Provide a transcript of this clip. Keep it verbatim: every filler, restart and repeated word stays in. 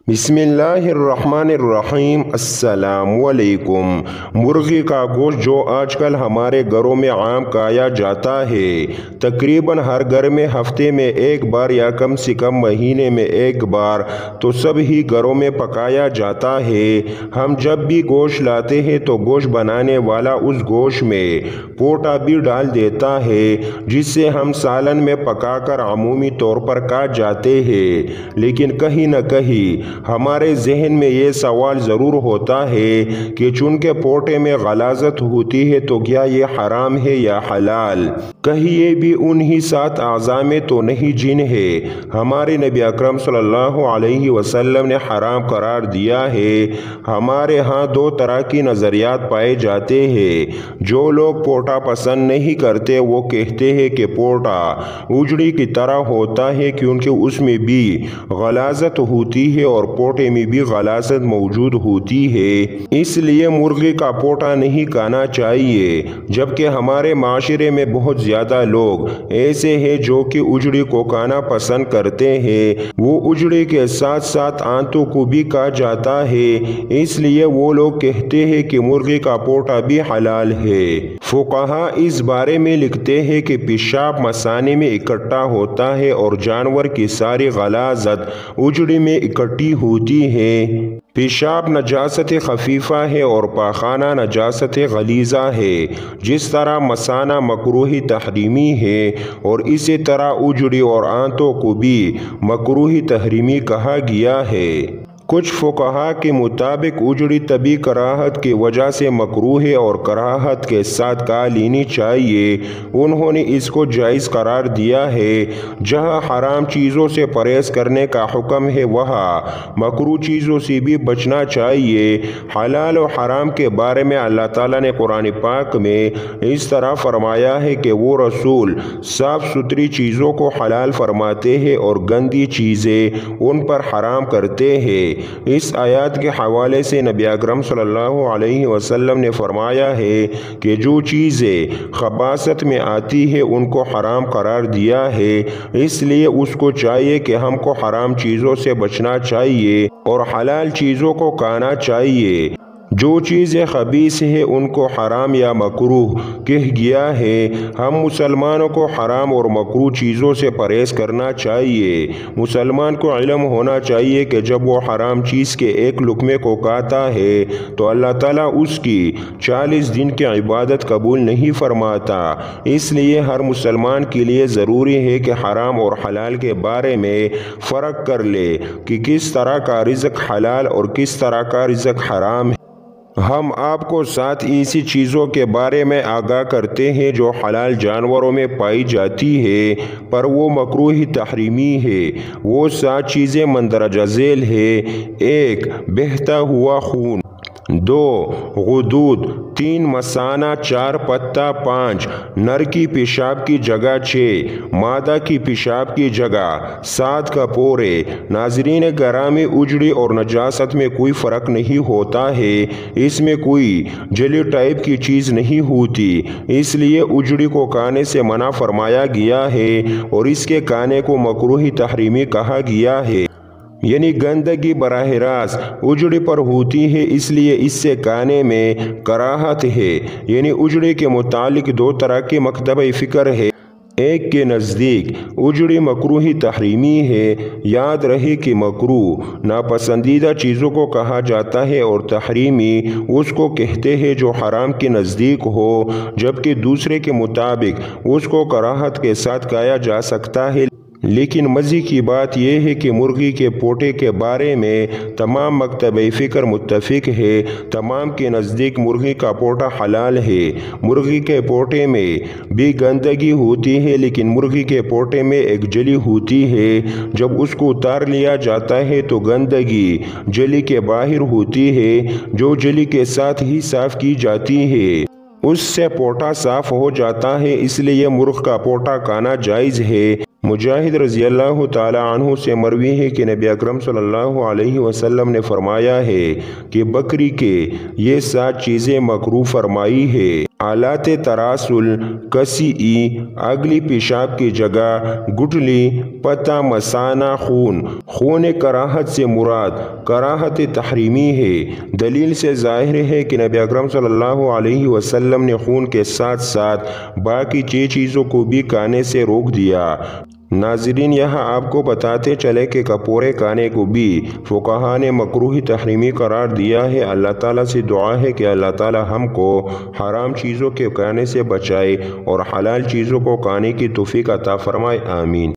بسم اللہ الرحمن الرحیم۔ السلام علیکم۔ مرغی کا گوشت جو آج کل ہمارے گھروں میں عام کھایا جاتا ہے، تقریباً ہر گھر میں ہفتے میں ایک بار یا کم سے کم مہینے میں ایک بار تو سب ہی گھروں میں پکایا جاتا ہے۔ ہم جب بھی گوشت لاتے ہیں تو گوشت بنانے والا اس گوشت میں پوٹا بھی ڈال دیتا ہے، جس سے ہم سالن میں پکا کر عمومی طور پر کھا جاتے ہیں۔ لیکن کہیں نہ کہیں ہمارے ذہن میں یہ سوال ضرور ہوتا ہے کہ چونکہ پوٹے میں غلاظت ہوتی ہے تو کیا یہ حرام ہے یا حلال؟ کہیں یہ بھی انہی سات اعضاء میں تو نہیں جن ہے ہمارے نبی اکرم صلی اللہ علیہ وسلم نے حرام قرار دیا ہے؟ ہمارے ہاں دو طرح کی نظریات پائے جاتے ہیں۔ جو لوگ پوٹا پسند نہیں کرتے وہ کہتے ہیں کہ پوٹا اجڑی کی طرح ہوتا ہے کیونکہ اس میں بھی غلاظت ہوتی ہے اور پوٹے میں بھی غلاظت موجود ہوتی ہے، اس لیے مرغی کا پوٹا نہیں کھانا چاہیے۔ جبکہ ہمارے معاشرے میں بہت زیادہ لوگ ایسے ہیں جو کہ اجڑی کو کھانا پسند کرتے ہیں، وہ اجڑی کے ساتھ ساتھ آنتوں کو بھی کھا جاتا ہے، اس لیے وہ لوگ کہتے ہیں کہ مرغی کا پوٹا بھی حلال ہے۔ فقہاء اس بارے میں لکھتے ہیں کہ پیشاب مثانے میں اکٹھا ہوتا ہے اور جانور کی ساری غلاظت اجڑی میں اکٹھی ہوتی ہے۔ پیشاب نجاست خفیفہ ہے اور پاخانہ نجاست غلیظہ ہے۔ جس طرح مثانہ مکروہ تحریمی ہے اور اسی طرح اجڑی اور آنتوں کو بھی مکروہ تحریمی کہا گیا ہے۔ کچھ فقہاء کے مطابق اجڑی طبی کراہت کی وجہ سے مکروہ ہے اور کراہت کے ساتھ کھا لینی چاہیے۔ انہوں نے اس کو جائز قرار دیا ہے۔ جہاں حرام چیزوں سے پرہیز کرنے کا حکم ہے وہاں مکروہ چیزوں سے بھی بچنا چاہیے۔ حلال و حرام کے بارے میں اللہ تعالیٰ نے قرآن پاک میں اس طرح فرمایا ہے کہ وہ رسول صاف ستھری چیزوں کو حلال فرماتے ہیں اور گندی چیزیں ان پر حرام کرتے ہیں۔ اس آیات کے حوالے سے نبی اکرم صلی اللہ علیہ وسلم نے فرمایا ہے کہ جو چیزیں خباثت میں آتی ہے ان کو حرام قرار دیا ہے، اس لیے اس کو چاہیے کہ ہم کو حرام چیزوں سے بچنا چاہیے اور حلال چیزوں کو کھانا چاہیے۔ جو چیزیں خبیث ہیں ان کو حرام یا مکروہ کہہ گیا ہے۔ ہم مسلمانوں کو حرام اور مکروہ چیزوں سے پرہیز کرنا چاہیے۔ مسلمان کو علم ہونا چاہیے کہ جب وہ حرام چیز کے ایک لقمے کو کھاتا ہے تو اللہ تعالیٰ اس کی چالیس دن کی عبادت قبول نہیں فرماتا۔ اس لیے ہر مسلمان کے لیے ضروری ہے کہ حرام اور حلال کے بارے میں فرق کر لے کہ کس طرح کا رزق حلال اور کس طرح کا رزق حرام ہے۔ ہم آپ کو سات ایسی چیزوں کے بارے میں آگاہ کرتے ہیں جو حلال جانوروں میں پائی جاتی ہے پر وہ مکروہ تحریمی ہے۔ وہ سات چیزیں مندرجہ ذیل ہیں: ایک بہتا ہوا خون، دو غدود، تین مثانہ، چار پتہ، پانچ نر کی پیشاب کی جگہ، چھ مادہ کی پیشاب کی جگہ، سات کپورے۔ ناظرین گرامی، اجڑی اور نجاست میں کوئی فرق نہیں ہوتا ہے، اس میں کوئی جلی ٹائپ کی چیز نہیں ہوتی، اس لیے اجڑی کو کھانے سے منع فرمایا گیا ہے اور اس کے کھانے کو مکروہ تحریمی کہا گیا ہے۔ یعنی گندگی براہ راست اجڑی پر ہوتی ہے، اس لیے اس سے کھانے میں کراہت ہے۔ یعنی اجڑی کے متعلق دو طرح کی مکتبہ فکر ہے۔ ایک کے نزدیک اجڑی مکروہ تحریمی ہے۔ یاد رہے کہ مکروہ ناپسندیدہ چیزوں کو کہا جاتا ہے اور تحریمی اس کو کہتے ہیں جو حرام کے نزدیک ہو، جبکہ دوسرے کے مطابق اس کو کراہت کے ساتھ کھایا جا سکتا ہے۔ لیکن مزے کی بات یہ ہے کہ مرغی کے پوٹے کے بارے میں تمام مکتبہ فکر متفق ہے۔ تمام کے نزدیک مرغی کا پوٹا حلال ہے۔ مرغی کے پوٹے میں بھی گندگی ہوتی ہے لیکن مرغی کے پوٹے میں ایک جلی ہوتی ہے۔ جب اس کو اتار لیا جاتا ہے تو گندگی جلی کے باہر ہوتی ہے جو جلی کے ساتھ ہی صاف کی جاتی ہے۔ اس سے پوٹا صاف ہو جاتا ہے، اس لیے مرغ کا پوٹا کھانا جائز ہے۔ مجاہد رضی اللہ تعالی عنہ سے مروی ہے کہ نبی اکرم صلی اللہ علیہ وسلم نے فرمایا ہے کہ بکری کے یہ سات چیزیں مکروہ فرمائی ہے۔ آلات تراسل، کسی ای، اگلی پیشاب کی جگہ، گٹلی، پتہ مثانہ خون۔ خون کراہت سے مراد کراہت تحریمی ہے۔ دلیل سے ظاہر ہے کہ نبی اکرم صلی اللہ علیہ وسلم نے خون کے ساتھ ساتھ باقی چھ چیزوں کو بھی کھانے سے روک دیا۔ ناظرین، یہاں آپ کو بتاتے چلے کہ کپورے کھانے کو بھی فقہا نے مکروہ تحریمی قرار دیا ہے۔ اللہ تعالیٰ سے دعا ہے کہ اللہ تعالیٰ ہم کو حرام چیزوں کے کھانے سے بچائے اور حلال چیزوں کو کھانے کی توفیق عطا فرمائے، آمین۔